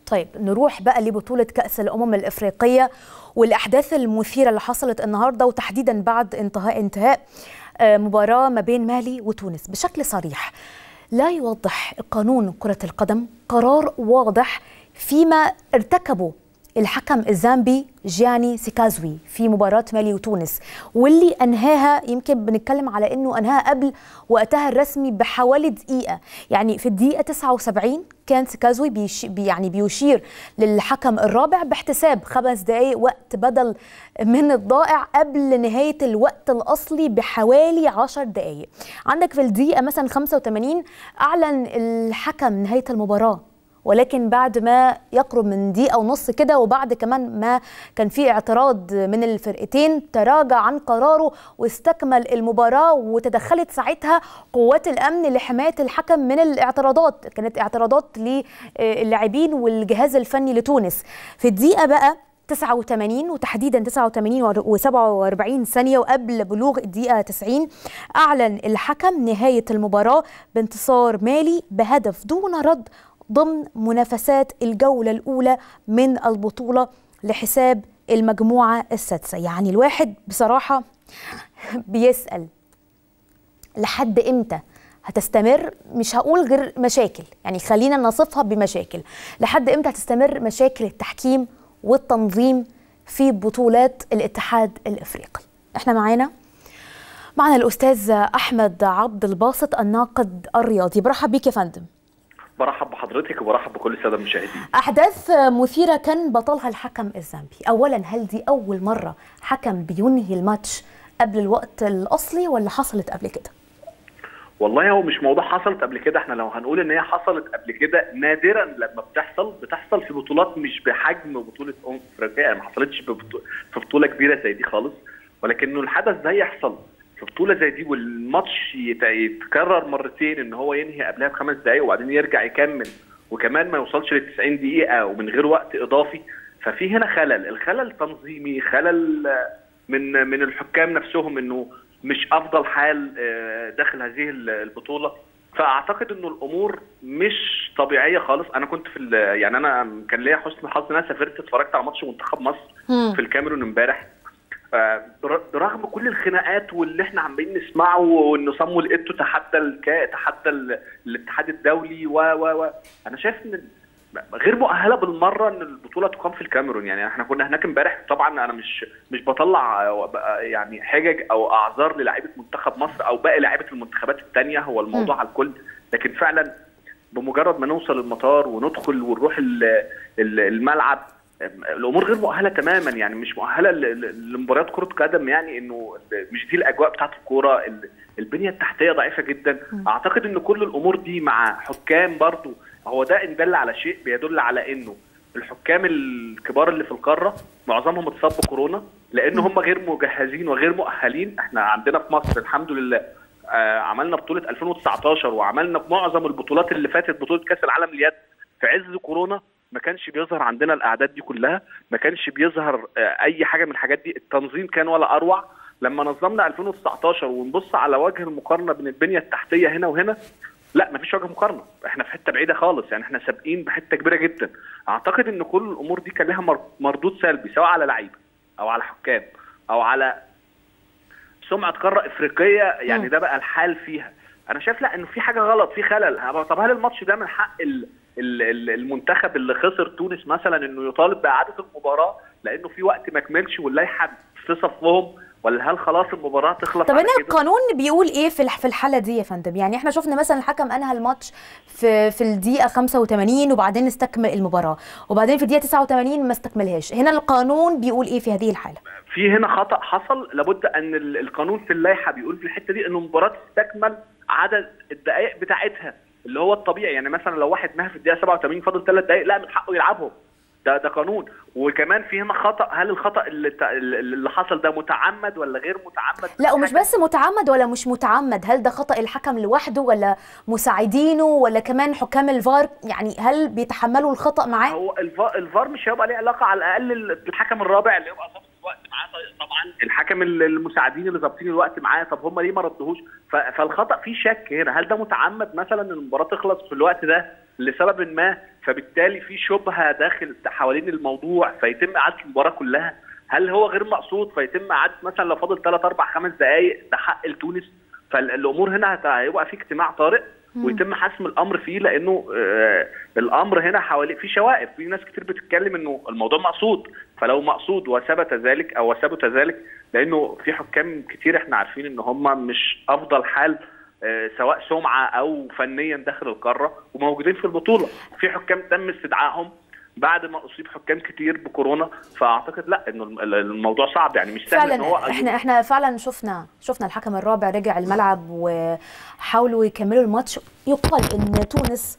طيب نروح بقى لبطولة كأس الأمم الإفريقية والأحداث المثيرة اللي حصلت النهاردة، وتحديدا بعد انتهاء مباراة ما بين مالي وتونس. بشكل صريح لا يوضح قانون كرة القدم قرار واضح فيما ارتكبه الحكم الزامبي جياني سيكازوي في مباراة مالي وتونس، واللي أنهاها يمكن بنتكلم على أنه أنهاها قبل وقتها الرسمي بحوالي دقيقة. يعني في الدقيقة 79 كان سيكازوي بيشير للحكم الرابع باحتساب 5 دقايق وقت بدل من الضائع قبل نهاية الوقت الأصلي بحوالي 10 دقايق. عندك في الدقيقة مثلا 85 أعلن الحكم نهاية المباراة، ولكن بعد ما يقرب من دقيقة ونص كده، وبعد كمان ما كان في اعتراض من الفرقتين، تراجع عن قراره واستكمل المباراة، وتدخلت ساعتها قوات الأمن لحماية الحكم من الاعتراضات. كانت اعتراضات للاعبين والجهاز الفني لتونس. في الدقيقة بقى 89 وتحديدا 89 و47 ثانية وقبل بلوغ الدقيقة 90 أعلن الحكم نهاية المباراة بانتصار مالي بهدف دون رد ضمن منافسات الجولة الأولى من البطولة لحساب المجموعة السادسة. يعني الواحد بصراحة بيسأل لحد إمتى هتستمر، مش هقول غير مشاكل، يعني خلينا نصفها بمشاكل، لحد إمتى هتستمر مشاكل التحكيم والتنظيم في بطولات الاتحاد الإفريقي. احنا معنا الأستاذ أحمد عبد الباسط الناقد الرياضي. برحب بيك يا فندم. برحب بحضرتك وبرحب بكل الساده المشاهدين. احداث مثيره كان بطلها الحكم الزامبي. اولا، هل دي اول مره حكم بينهي الماتش قبل الوقت الاصلي ولا حصلت قبل كده؟ والله هو مش موضوع حصلت قبل كده، احنا لو هنقول ان هي حصلت قبل كده نادرا لما بتحصل في بطولات مش بحجم بطوله افريقيا، يعني ما حصلتش في بطوله كبيره زي دي خالص، ولكنه الحدث ده يحصل في بطوله زي دي والماتش يتكرر مرتين، ان هو ينهي قبلها ب5 دقائق وبعدين يرجع يكمل، وكمان ما يوصلش ل90 دقيقه ومن غير وقت اضافي. ففي هنا الخلل تنظيمي، خلل من الحكام نفسهم، انه مش افضل حال داخل هذه البطوله. فاعتقد انه الامور مش طبيعيه خالص. انا كنت يعني انا كان ليا حسن حظ ان انا سافرت اتفرجت على ماتش منتخب مصر في الكاميرون امبارح. برغم كل الخناقات واللي احنا عمالين نسمعه، وانه صامويل ايتو تحدى الاتحاد الدولي انا شايف ان غير مؤهله بالمره ان البطوله تقام في الكاميرون. يعني احنا كنا هناك امبارح، طبعا انا مش بطلع يعني حجج او اعذار للاعيبه منتخب مصر او باقي لاعيبه المنتخبات الثانيه، هو الموضوع على الكل، لكن فعلا بمجرد ما نوصل المطار وندخل ونروح الملعب الامور غير مؤهله تماما، يعني مش مؤهله لمباريات كره قدم، يعني انه مش دي الاجواء بتاعت الكوره، البنيه التحتيه ضعيفه جدا. اعتقد ان كل الامور دي مع حكام برضو، هو ده ان دل على شيء بيدل على انه الحكام الكبار اللي في القاره معظمهم اتصاب بكورونا، لان هم غير مجهزين وغير مؤهلين. احنا عندنا في مصر الحمد لله عملنا بطوله 2019 وعملنا معظم البطولات اللي فاتت، بطوله كاس العالم لليد في عز كورونا ما كانش بيظهر عندنا الاعداد دي كلها، ما كانش بيظهر اي حاجه من الحاجات دي، التنظيم كان ولا اروع. لما نظمنا 2019 ونبص على وجه المقارنه بين البنيه التحتيه هنا وهنا، لا مفيش وجه مقارنه، احنا في حته بعيده خالص، يعني احنا سابقين بحته كبيره جدا. اعتقد ان كل الامور دي كان لها مردود سلبي، سواء على لعيبه او على حكام او على سمعه قاره افريقيه، يعني ده بقى الحال فيها. انا شايف لا انه في حاجه غلط، في خلل. طب هل الماتش ده من حق المنتخب اللي خسر تونس مثلا انه يطالب باعاده المباراه لانه في وقت ما كملش واللائحه في صفهم، ولا هل خلاص المباراه تخلص؟ طب هنا القانون بيقول ايه في الحاله دي يا فندم؟ يعني احنا شفنا مثلا الحكم انهى الماتش في الدقيقه 85 وبعدين استكمل المباراه، وبعدين في الدقيقه 89 ما استكملهاش. هنا القانون بيقول ايه في هذه الحاله؟ في هنا خطا حصل، لابد ان القانون في اللائحه بيقول في الحته دي انه المباراه تستكمل عدد الدقائق بتاعتها اللي هو الطبيعي. يعني مثلا لو واحد نهى في الدقيقه 87 فاضل 3 دقائق، لا من حقه يلعبهم، ده قانون. وكمان في هنا خطا، هل الخطا اللي حصل ده متعمد ولا غير متعمد؟ لا، ومش بس متعمد ولا مش متعمد، هل ده خطا الحكم لوحده ولا مساعدينه ولا كمان حكام الفار؟ يعني هل بيتحملوا الخطا معاه؟ هو الفار مش هيبقى ليه علاقه، على الاقل الحكم الرابع اللي يبقى ظابط الوقت معاه، طبعا الحكم المساعدين اللي ظابطين الوقت معاه، طب هم ليه ما ردوهوش؟ فالخطا فيه شك هنا، هل ده متعمد مثلا ان المباراه تخلص في الوقت ده لسبب ما، فبالتالي في شبهه داخل حوالين الموضوع فيتم اعاده المباراه كلها. هل هو غير مقصود فيتم اعاده مثلا لو فاضل 3 4 5 دقائق ده حق لتونس؟ فالامور هنا هيبقى في اجتماع طارئ ويتم حسم الامر فيه، لانه الامر هنا حوالي في شوائب، في ناس كتير بتتكلم انه الموضوع مقصود. فلو مقصود وثبت ذلك او ثبت ذلك، لانه في حكام كتير احنا عارفين ان هم مش افضل حال سواء سمعه او فنيا داخل القاره وموجودين في البطوله، في حكام تم استدعائهم بعد ما اصيب حكام كتير بكورونا. فاعتقد لا انه الموضوع صعب، يعني مش سهل ان هو احنا فعلا شفنا الحكم الرابع رجع الملعب وحاولوا يكملوا الماتش. يقال ان تونس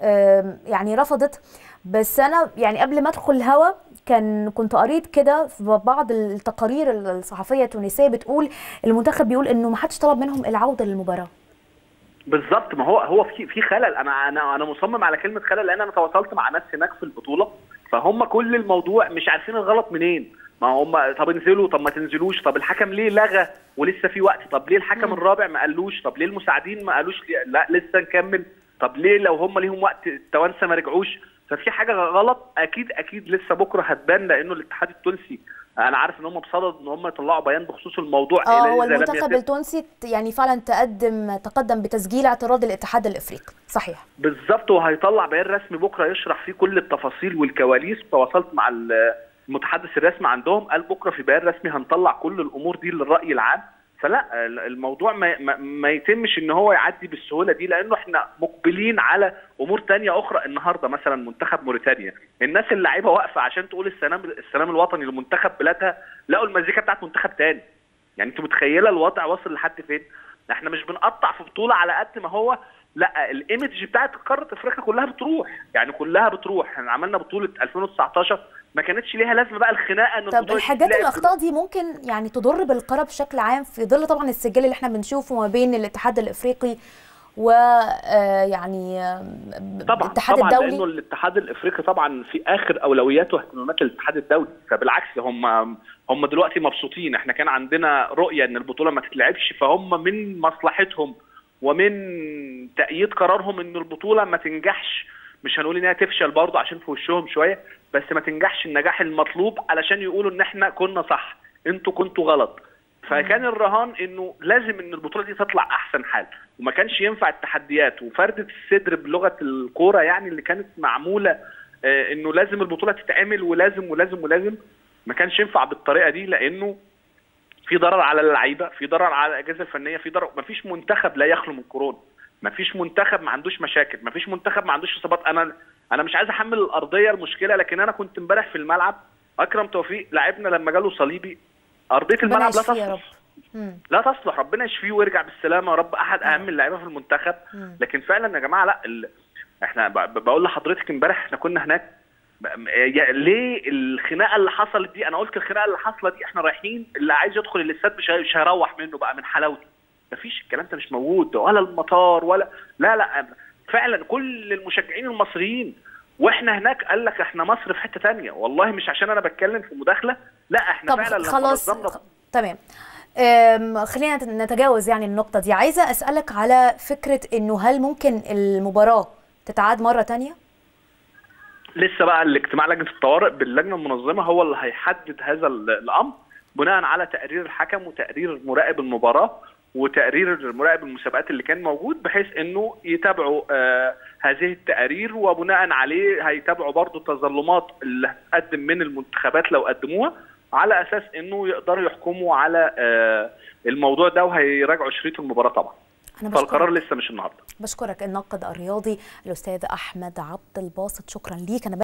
يعني رفضت، بس انا يعني قبل ما ادخل الهوا كنت قريت كده في بعض التقارير الصحفيه التونسيه بتقول المنتخب بيقول انه ما حدش طلب منهم العوده للمباراه. بالظبط، ما هو في خلل. انا مصمم على كلمه خلل، لان انا تواصلت مع ناس هناك في البطوله، فهم كل الموضوع مش عارفين الغلط منين. ما هم طب انزلوا، طب ما تنزلوش، طب الحكم ليه لغى ولسه في وقت، طب ليه الحكم الرابع ما قالوش، طب ليه المساعدين ما قالوش لا لسه نكمل، طب ليه لو هم ليهم وقت التوانسه ما رجعوش. ففي حاجه غلط اكيد لسه بكره هتبان، لانه الاتحاد التونسي انا عارف ان هم بصدد ان هم يطلعوا بيان بخصوص الموضوع. هو المنتخب التونسي يعني فعلا تقدم بتسجيل اعتراض الاتحاد الافريقي، صحيح بالظبط، وهيطلع بيان رسمي بكره يشرح فيه كل التفاصيل والكواليس. تواصلت مع المتحدث الرسمي عندهم، قال بكره في بيان رسمي هنطلع كل الامور دي للراي العام. فلا الموضوع ما يتمش ان هو يعدي بالسهوله دي، لانه احنا مقبلين على امور ثانيه اخرى. النهارده مثلا منتخب موريتانيا، الناس اللعيبه واقفه عشان تقول السلام الوطني لمنتخب بلادها، لقوا المزيكا بتاعت منتخب ثاني. يعني انت متخيله الوضع واصل لحد فين؟ احنا مش بنقطع في بطوله على قد ما هو لا الايمج بتاعت قاره افريقيا كلها بتروح، يعني كلها بتروح. احنا عملنا بطوله 2019 ما كانتش ليها لازمه بقى الخناقه ان طب الحاجات الاخطاء دي ممكن يعني تضر بالقاره بشكل عام، في ظل طبعا السجال اللي احنا بنشوفه ما بين الاتحاد الافريقي و يعني الاتحاد الدولي. لانه الاتحاد الافريقي طبعا في اخر اولوياته اهتمامات الاتحاد الدولي، فبالعكس هم دلوقتي مبسوطين. احنا كان عندنا رؤيه ان البطوله ما تتلعبش، فهم من مصلحتهم ومن تأييد قرارهم ان البطوله ما تنجحش. مش هنقول انها تفشل برضه عشان في وشهم شويه، بس ما تنجحش النجاح المطلوب علشان يقولوا ان احنا كنا صح انتوا كنتوا غلط. فكان الرهان انه لازم ان البطوله دي تطلع احسن حال، وما كانش ينفع التحديات وفردة الصدر بلغه الكوره يعني اللي كانت معموله انه لازم البطوله تتعمل ولازم ولازم ولازم. ما كانش ينفع بالطريقه دي، لانه في ضرر على اللعيبه، في ضرر على الاجهزه الفنيه، في ضرر. ما فيش منتخب لا يخلو من كورونا، ما فيش منتخب ما عندوش مشاكل، ما فيش منتخب ما عندوش اصابات. انا مش عايز احمل الارضيه المشكله، لكن انا كنت امبارح في الملعب، اكرم توفيق لاعبنا لما جاله صليبي ارضيه الملعب لا تصلح، لا تصلح. ربنا يشفيه ويرجع بالسلامه يا رب، احد اهم اللعيبه في المنتخب. لكن فعلا يا جماعه لا احنا بقول لحضرتك امبارح احنا كنا هناك. ليه الخناقه اللي حصلت دي؟ انا قلت الخناقه اللي حاصله دي احنا رايحين، اللي عايز يدخل الاستاد مش هيروح منه بقى من حلاوته. مفيش الكلام ده، مش موجود، ولا المطار ولا لا فعلا كل المشجعين المصريين واحنا هناك قال لك احنا مصر في حته ثانيه. والله مش عشان انا بتكلم في مداخله، لا احنا طب فعلا خلاص تمام. خلينا نتجاوز يعني النقطه دي. عايزه اسالك على فكره انه هل ممكن المباراه تتعاد مره ثانيه؟ لسه بقى الاجتماع لجنه الطوارئ باللجنه المنظمه هو اللي هيحدد هذا الامر بناء على تقرير الحكم وتقرير مراقب المباراه وتقرير مراقب المسابقات اللي كان موجود، بحيث انه يتابعوا هذه التقارير، وبناء عليه هيتابعوا برضو التظلمات اللي هتقدم من المنتخبات لو قدموها، على اساس انه يقدروا يحكموا على الموضوع ده، وهيراجعوا شريط المباراه طبعا. فالقرار لسه مش النهارده. بشكرك الناقد الرياضي الاستاذ احمد عبد الباسط، شكرا ليك.